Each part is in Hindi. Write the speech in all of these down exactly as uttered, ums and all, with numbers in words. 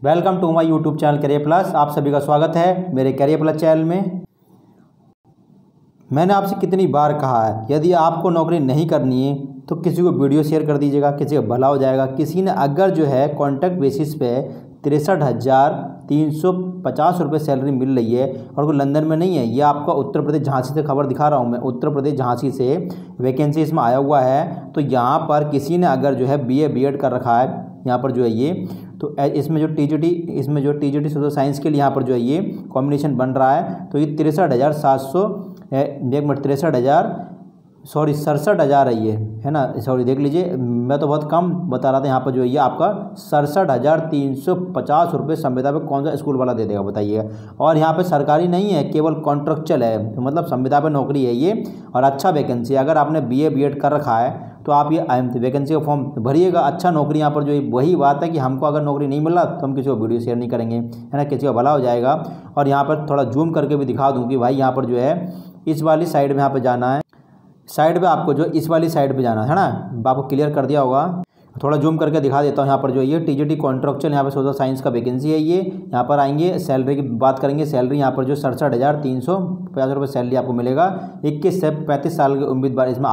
Welcome to my YouTube channel career plus. आप सभी का स्वागत है मेरे करियर प्लस चैनल में। मैंने आपसे कितनी बार कहा है, यदि आपको नौकरी नहीं करनी है तो किसी को वीडियो शेयर कर दीजिएगा, किसी का भला हो जाएगा। किसी ने अगर जो है कॉन्ट्रैक्ट बेसिस पे तिरसठ हज़ार तीन सौ पचास रुपये सैलरी मिल रही है और कोई लंदन में नहीं है, ये आपका उत्तर प्रदेश झांसी से खबर दिखा रहा हूँ मैं। उत्तर प्रदेश झांसी से वैकेंसी इसमें आया हुआ है। तो यहाँ पर किसी ने अगर जो है बी ए बी एड कर रखा है यहाँ पर जो है ये, तो इसमें जो टी जी टी इसमें जो T G T social science के लिए यहाँ पर जो है ये कॉम्बिनेशन बन रहा है। तो ये तिरसठ हज़ार सात सौ एक मिनट तिरसठ हज़ार सॉरी सड़सठ हज़ार है ये, है ना, सॉरी देख लीजिए, मैं तो बहुत कम बता रहा था। यहाँ पर जो है ये आपका सड़सठ हज़ार तीन सौ पचास रुपये संविदा पे कौन सा स्कूल वाला दे देगा बताइएगा। और यहाँ पे सरकारी नहीं है, केवल कॉन्ट्रेक्चुअल है, तो मतलब संविदा पे नौकरी है ये और अच्छा वैकेंसी। अगर आपने बी ए बी एड कर रखा है तो आप ये वैकेंसी का फॉर्म भरिएगा। अच्छा नौकरी यहाँ पर जो है वही बात है कि हमको अगर नौकरी नहीं मिला तो हम किसी को वीडियो शेयर नहीं करेंगे, है ना, किसी का भला हो जाएगा। और यहाँ पर थोड़ा जूम करके भी दिखा दूँ कि भाई यहाँ पर जो है इस वाली साइड में यहाँ पर जाना है, साइड पे आपको जो इस वाली साइड पे जाना है ना, आपको क्लियर कर दिया होगा। थोड़ा जूम करके दिखा देता हूँ। यहाँ पर जो ये टी जी टी कॉन्ट्रेक्चुअल यहाँ पर सोशल साइंस का वैकेंसी है ये। यहाँ पर आएंगे, सैलरी की बात करेंगे। सैलरी यहाँ पर जो सड़सठ हज़ार तीन सौ पचास रुपये सैलरी आपको मिलेगा। इक्कीस से पैंतीस साल के उम्मीदवार इसमें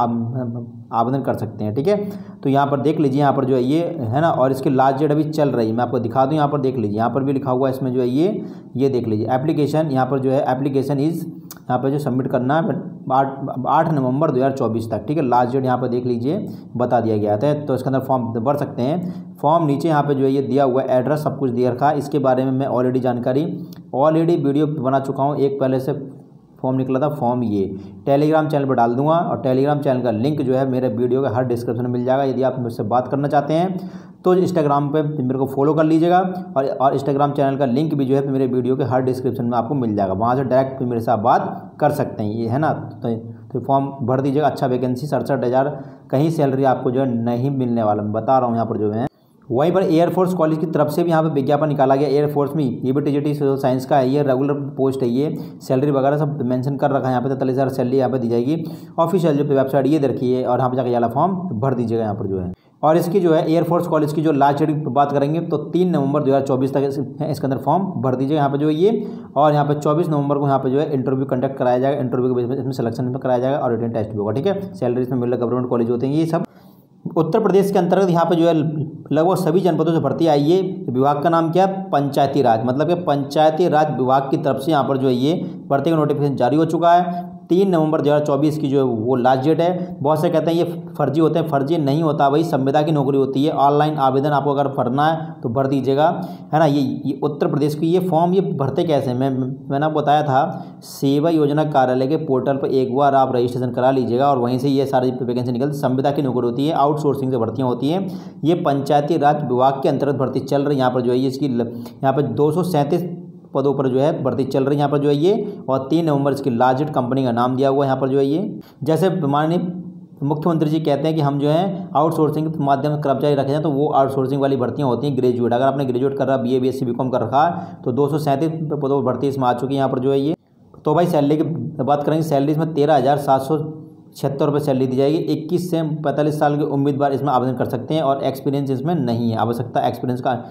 आवेदन कर सकते हैं, ठीक है। तो यहाँ पर देख लीजिए, यहाँ पर जो है ये है ना, और इसकी लास्ट डेट अभी चल रही है, मैं आपको दिखा दूँ। यहाँ पर देख लीजिए, यहाँ पर भी लिखा हुआ है इसमें जो है ये ये देख लीजिए एप्लीकेशन। यहाँ पर जो है एप्लीकेशन इज़ यहाँ पर जो सबमिट करना है आठ आठ नवंबर दो हज़ार चौबीस तक, ठीक है। लास्ट डेट यहाँ पर देख लीजिए बता दिया गया था। तो इसके अंदर फॉर्म भर सकते हैं। फॉर्म नीचे यहाँ पे जो है ये दिया हुआ है, एड्रेस सब कुछ दिया रखा है। इसके बारे में मैं ऑलरेडी जानकारी ऑलरेडी वीडियो बना चुका हूँ, एक पहले से फॉर्म निकला था। फॉर्म ये टेलीग्राम चैनल पर डाल दूंगा और टेलीग्राम चैनल का लिंक जो है मेरे वीडियो के हर डिस्क्रिप्शन में मिल जाएगा। यदि आप मुझसे बात करना चाहते हैं तो इंस्टाग्राम पे मेरे को फॉलो कर लीजिएगा और और इंस्टाग्राम चैनल का लिंक भी जो है मेरे वीडियो के हर डिस्क्रिप्शन में आपको मिल जाएगा। वहाँ से डायरेक्ट मेरे साथ बात कर सकते हैं, ये है ना। तो, तो फॉर्म भर दीजिएगा। अच्छा वैकेंसी सड़सठ हज़ार कहीं सैलरी आपको जो है नहीं मिलने वाला, मैं बता रहा हूँ यहाँ पर जो है। वहीं पर एयरफोर्स कॉलेज की तरफ से भी यहाँ पे विज्ञापन निकाला गया। एयरफोर्स में ये भी T G T social science का है, ये रेगुलर पोस्ट है। ये सैलरी वगैरह सब मेंशन कर रखा है यहाँ पे, तैंतालीस हज़ार सैलरी यहाँ पे दी जाएगी। ऑफिशियल जो वेबसाइट ये देखी है और यहाँ पे जाकर वाला फॉर्म भर दीजिएगा यहाँ पर जो है। और इसकी जो है एयरफोर्स कॉलेज की जो लास्ट डेट की बात करेंगे तो तीन नवंबर दो हज़ार चौबीस तक इसके अंदर फॉर्म भर दीजिएगा यहाँ पे जो है ये। और यहाँ पे चौबीस नवंबर को यहाँ पे जो है इंटरव्यू कंडक्ट कराया जाएगा। इंटरव्यू के बेस में इसमें सिलेक्शन में कराया जाएगा और रिटन टेस्ट भी होगा, ठीक है। सैलरी इसमें मिल रहा, गवर्नमेंट कॉलेज होते हैं ये सब। उत्तर प्रदेश के अंतर्गत यहाँ पे जो है लगभग सभी जनपदों से भर्ती आई है। विभाग का नाम क्या है? पंचायती राज, मतलब कि पंचायती राज विभाग की तरफ से यहाँ पर जो है ये भर्ती का नोटिफिकेशन जारी हो चुका है। तीन नवंबर दो हज़ार चौबीस की जो है वो लास्ट डेट है। बहुत से कहते हैं ये फर्जी होते हैं, फर्जी नहीं होता भाई, संविदा की नौकरी होती है। ऑनलाइन आवेदन आपको अगर भरना है तो भर दीजिएगा, है ना। ये, ये उत्तर प्रदेश की ये फॉर्म ये भरते कैसे, मैं मैंने आपको बताया था, सेवा योजना कार्यालय के पोर्टल पर एक बार आप रजिस्ट्रेशन करा लीजिएगा और वहीं से ये सारी वैकेंसी निकलती। संविदा की नौकरी होती है, आउटसोर्सिंग से भर्तियाँ होती हैं। ये पंचायती राज विभाग के अंतर्गत भर्ती चल रही है। यहाँ पर जो है इसकी यहाँ पर दो सौ सैंतीस पदों पर जो है भर्ती चल रही है यहाँ पर जो है ये। और तीन नवंबर इसकी लास्ट डेट कंपनी का नाम दिया हुआ है यहाँ पर जो है ये। जैसे माननीय मुख्यमंत्री जी कहते हैं कि हम जो है आउटसोर्सिंग के माध्यम से कर्मचारी रखे हैं, तो वो आउटसोर्सिंग वाली भर्तियाँ होती हैं ग्रेजुएट। अगर आपने ग्रेजुएट कर रहा, B A B S C B com कर रखा है तो दो सौ सैंतीस पदों पर भर्ती इसमें आ चुकी है यहाँ पर जो है ये। तो भाई सैलरी की बात करेंगे, सैलरी इसमें तेरह हज़ार सात सौ छिहत्तर रुपये सैलरी दी जाएगी। इक्कीस से पैंतालीस साल के उम्मीदवार इसमें आवेदन कर सकते हैं और एक्सपीरियंस इसमें नहीं है आवश्यकता। एक्सपीरियंस का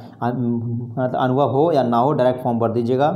अनुभव हो या ना हो, डायरेक्ट फॉर्म भर दीजिएगा।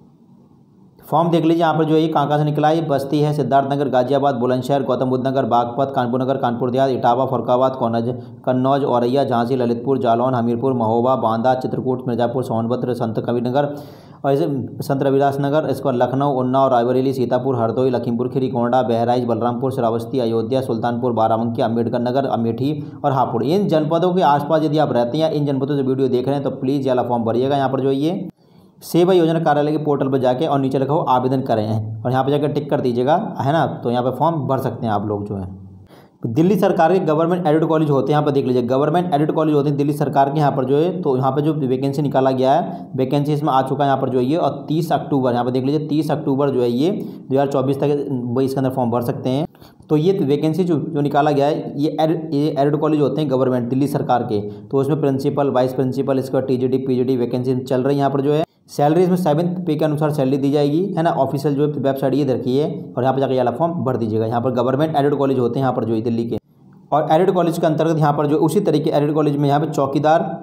फॉर्म देख लीजिए यहाँ पर जो है कहाँ कहाँ से निकला है। बस्ती है, सिद्धार्थनगर, गाजियाबाद, बुलंदशहर, गौतम बुद्ध नगर, बागपत, कानपुर नगर, कानपुर देहात, इटावा, फरुखाबाद, कौनज कन्नौज, औरैया, झांसी, ललितपुर, जालौन, हमीरपुर, महोबा, बांदा, चित्रकूट, मिर्जापुर, सोनभद्र, संत कबीरनगर और इसे संत रविदास नगर, इसके बाद लखनऊ, उन्नाव, रायबरेली, सीतापुर, हरदोई, लखीमपुर खीरी, गोंडा, बहराइच, बलरामपुर, श्रावस्ती, अयोध्या, सुल्तानपुर, बाराबंकी, अम्बेडकर नगर, अमेठी और हापुड़। इन जनपदों के आसपास यदि आप रहते हैं या इन जनपदों से वीडियो देख रहे हैं तो प्लीज़ वाला फॉर्म भरिएगा। यहाँ पर जो ये सेवा योजना कार्यालय के पोर्टल पर जाके और नीचे लिखा हो आवेदन करें हैं और यहाँ पे जाकर टिक कर दीजिएगा, है ना। तो यहाँ पे फॉर्म भर सकते हैं आप लोग जो है। दिल्ली सरकार के गवर्नमेंट एडेड कॉलेज होते हैं, यहाँ पर देख लीजिए गवर्नमेंट एडेड कॉलेज होते हैं दिल्ली सरकार के यहाँ पर जो है। तो यहाँ पर जो वैकेंसी निकाला गया है, वैकेंसी इसमें आ चुका है यहाँ पर जो है ये। और तीस अक्टूबर यहाँ पर देख लीजिए, तीस अक्टूबर जो है ये दो हज़ार चौबीस तक वही इसके अंदर फॉर्म भर सकते हैं। तो ये वैकेंसी जो जो निकाला गया है ये एड ये एडेड कॉलेज होते हैं गवर्नमेंट दिल्ली सरकार के। तो उसमें प्रिंसिपल, वाइस प्रिंसिपल, इसका T G T P G T vacancy चल रही है यहाँ पर जो है। सैलरी इसमें सेवन पे के अनुसार सैलरी दी जाएगी, है ना। ऑफिशियल जो वेबसाइट ये रखी है और यहाँ पर जाकर वाला फॉर्म भर दीजिएगा। यहाँ पर गवर्नमेंट एडेड कॉलेज होते हैं यहाँ पर जो है दिल्ली के। और एडेड कॉलेज के अंतर्गत यहाँ पर जो उसी तरीके एडेड कॉलेज में यहाँ पर चौकीदार,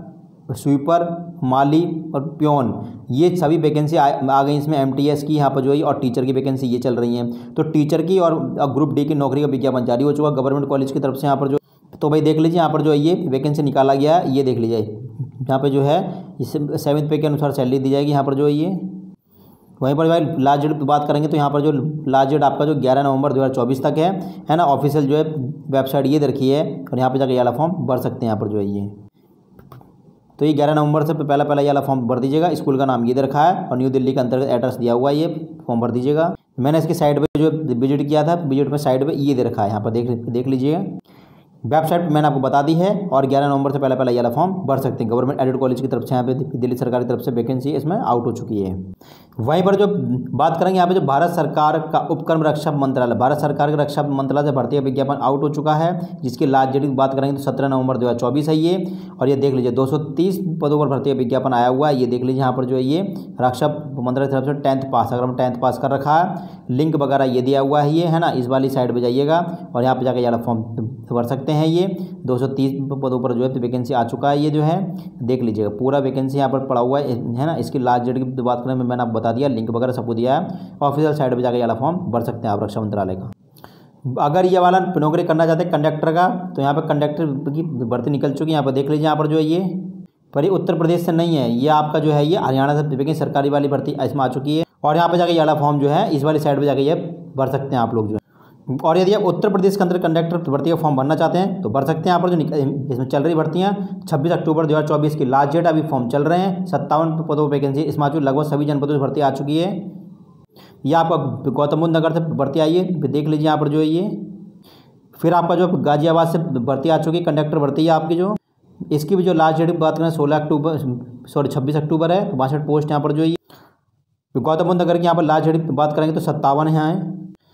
स्वीपर, माली और प्योन, ये सभी वैकेंसी आ, आ गई इसमें एमटीएस की यहाँ पर जो है, और टीचर की वैकेंसी ये चल रही हैं। तो टीचर की और ग्रुप डी की नौकरी का विज्ञापन जारी हो चुका गवर्नमेंट कॉलेज की तरफ से यहाँ पर जो। तो भाई देख लीजिए यहाँ पर जो है ये वैकेंसी निकाला गया है, ये देख लीजिए यहाँ पे जो है इस सेवन्थ पे के अनुसार सैलरी दी जाएगी यहाँ पर जो है ये। वहीं पर भाई लास्ट डेट की बात करेंगे तो यहाँ पर जो लास्ट डेट आपका जो ग्यारह नवंबर दो हज़ार चौबीस तक है है ना। ऑफिशियल जो है वेबसाइट ये दे रखी है, और यहाँ पे जाकर ये वाला फॉर्म भर सकते हैं यहाँ पर जो है ये। तो ये ग्यारह नवंबर से पहला पहला ये वाला फॉर्म भर दीजिएगा। स्कूल का नाम ये दे रखा है और न्यू दिल्ली के अंतर्गत एड्रेस दिया हुआ है, ये फॉर्म भर दीजिएगा। मैंने इसकी साइड पे जो विजिट किया था, विजिट में साइड पे ये दे रखा है, यहाँ पर देख देख लीजिएगा। वेबसाइट मैंने आपको बता दी है, और ग्यारह नवंबर से पहले पहले ये वाला फॉर्म भर सकते हैं। गवर्नमेंट एडेड कॉलेज की तरफ से यहाँ पे दिल्ली सरकार की तरफ से वैकेंसी इसमें आउट हो चुकी है। वहीं पर जो बात करेंगे यहाँ पे जो भारत सरकार का उपक्रम रक्षा मंत्रालय, भारत सरकार के रक्षा मंत्रालय से भर्ती विज्ञापन आउट हो चुका है, जिसकी लास्ट डेट की बात करेंगे तो सत्रह नवंबर दो हज़ार चौबीस है ये। और ये देख लीजिए दो सौ तीस पदों पर भर्ती विज्ञापन आया हुआ है, ये देख लीजिए यहाँ पर जो है ये रक्षा मंत्रालय की तरफ से टेंथ पास, अगर हम टेंथ पास कर रखा है, लिंक वगैरह ये दिया हुआ है ये, है ना। इस वाली साइड पर जाइएगा और यहाँ पर जाकर ये वाला फॉर्म भर सकते हैं। ये दो सौ तीस पदों पर जो है वैकेंसी आ चुका है, ये जो है देख लीजिएगा पूरा वैकेंसी यहाँ पर पड़ा हुआ है है ना। इसकी लास्ट डेट की बात करें मैंने आपको बता दिया, लिंक वगैरह सबको दिया है। ऑफिशियल साइट पे जाकर ये वाला फॉर्म भर सकते हैं आप रक्षा मंत्रालय का। अगर ये वाला नौकरी करना चाहते हैं कंडक्टर का, तो यहाँ पर कंडक्टर की भर्ती निकल चुकी है, यहाँ पर देख लीजिए। यहाँ पर जो है ये पर ये उत्तर प्रदेश से नहीं है, ये आपका जो है ये हरियाणा से वैकेंसी सरकारी वाली भर्ती इसमें आ चुकी है। और यहाँ पर जाकर ये वाला फॉर्म जो है इस वाली साइड पर जाकर ये भर सकते हैं आप लोग जो है। और यदि आप उत्तर प्रदेश के अंदर कंडक्टर भर्ती का फॉर्म भरना चाहते हैं तो भर सकते हैं। यहाँ पर जो इसमें चल रही भर्तियाँ छब्बीस अक्टूबर दो हज़ार चौबीस की लास्ट डेट, अभी फॉर्म चल रहे हैं। सत्तावन पदों पर वैकेंसी इसमें लगभग सभी जनपदों से भर्ती आ चुकी है। ये आपका गौतम बुद्ध नगर से भर्ती आई है, देख लीजिए यहाँ पर जो है ये। फिर आपका जो गाजियाबाद से भर्ती आ चुकी है, कंडक्टर भर्ती है आपकी जो, इसकी भी जो लास्ट डेट की बात करें सोलह अक्टूबर सॉरी छब्बीस अक्टूबर है, बासठ पोस्ट यहाँ पर जो है। गौतम बुद्ध नगर की यहाँ पर लास्ट डेट की बात करेंगे तो सत्तावन यहाँ है।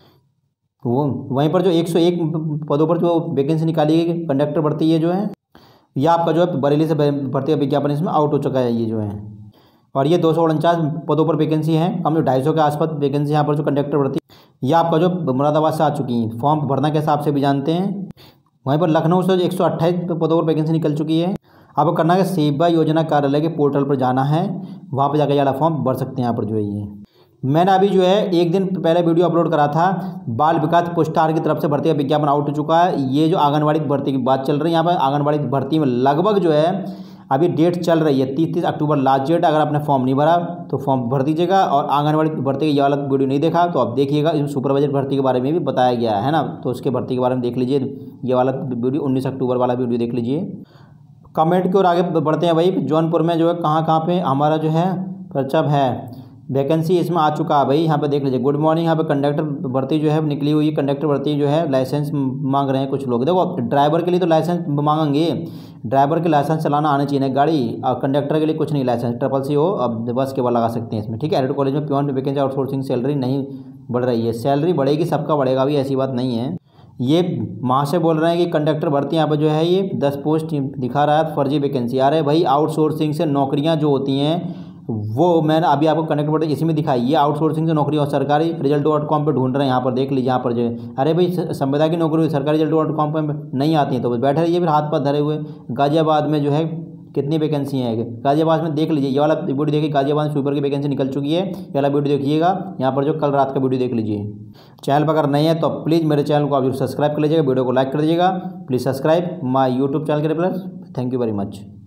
वो वहीं पर जो एक सौ एक पदों पर जो वैकेंसी निकाली गई कंडक्टर भर्ती है जो है, ये आपका जो है बरेली से भर्ती का विज्ञापन इसमें आउट हो चुका है ये जो है। और ये दो सौ उनचास पदों पर वैकेंसी है, कम जो ढाई सौ के आसपास वैकेंसी यहाँ पर जो कंडक्टर भर्ती, ये आपका जो मुरादाबाद से आ चुकी है। फॉर्म भरना के हिसाब से भी जानते हैं। वहीं पर लखनऊ से एक सौ अट्ठाईस पदों पर वैकेंसी निकल चुकी है। आपको करना है सेवा योजना कार्यालय के पोर्टल पर जाना है, वहाँ पर जाकर ये वाला फॉर्म भर सकते हैं यहाँ पर जो है ये। मैंने अभी जो है एक दिन पहले वीडियो अपलोड करा था, बाल विकास पुरस्कार की तरफ से भर्ती का विज्ञापन आउट हो चुका है। ये जो आंगनबाड़ी भर्ती की बात चल रही है, यहाँ पर आंगनबाड़ी भर्ती में लगभग जो है अभी डेट चल रही है तीस तीस अक्टूबर लास्ट डेट। अगर आपने फॉर्म नहीं भरा तो फॉर्म भर दीजिएगा। और आंगनबाड़ी भर्ती का ये वाला वीडियो नहीं देखा तो आप देखिएगा, इसमें सुपरवाइजर भर्ती के बारे में भी बताया गया है ना, तो उसके भर्ती के बारे में देख लीजिए। ये वाला वीडियो उन्नीस अक्टूबर वाला वीडियो देख लीजिए। कमेंट की ओर आगे बढ़ते हैं भाई। जौनपुर में जो है कहाँ कहाँ पे हमारा जो है पर्चा है, वैकेंसी इसमें आ चुका है भाई। यहाँ पे देख लीजिए। गुड मॉर्निंग, यहाँ पे कंडक्टर भर्ती जो है निकली हुई है। कंडक्टर भर्ती जो है लाइसेंस मांग रहे हैं कुछ लोग। देखो ड्राइवर के लिए तो लाइसेंस मांगेंगे, ड्राइवर के लाइसेंस चलाना आना चाहिए ना गाड़ी, और कंडक्टर के लिए कुछ नहीं, लाइसेंस ट्रिपल सी हो अब बस केवल लगा सकते हैं इसमें, ठीक है। एडेड कॉलेज में प्योन वैकेंसी आउटसोर्सिंग सैलरी नहीं बढ़ रही है। सैलरी बढ़ेगी, सबका बढ़ेगा भी, ऐसी बात नहीं है। ये महाशय बोल रहे हैं कि कंडक्टर भर्ती यहाँ पर जो है ये दस पोस्ट दिखा रहा है, फर्जी वैकेंसी आ रहा है भाई। आउटसोर्सिंग से नौकरियाँ जो होती हैं वो मैंने अभी आपको कंडक्टर भर्ती इसी में दिखाई, ये आउटसोर्सिंग से नौकरी और सरकारी रिजल्ट डॉट कॉम पर ढूंढ रहे हैं। यहाँ पर देख लीजिए, यहाँ पर जो है अरे भाई संविदा की नौकरी सरकारी रिजल्ट डॉट कॉम पर नहीं आती है तो बैठे रहिए फिर हाथ पर धरे हुए। गाजियाबाद में जो है कितनी वैकेंसी है गाजियाबाद में, देख लीजिए। ये वाला वीडियो देखिए, गाजियाबाद में स्वीपर की वैकेंसी निकल चुकी है। ये वाला वीडियो देखिएगा, यहाँ पर जो कल रात का वीडियो देख लीजिए। चैनल पर अगर नहीं है तो प्लीज़ मेरे चैनल को आप सब्सक्राइब कर लीजिएगा, वीडियो को लाइक कर दीजिएगा। Please subscribe my YouTube channel के लिए। Plus thank you very much.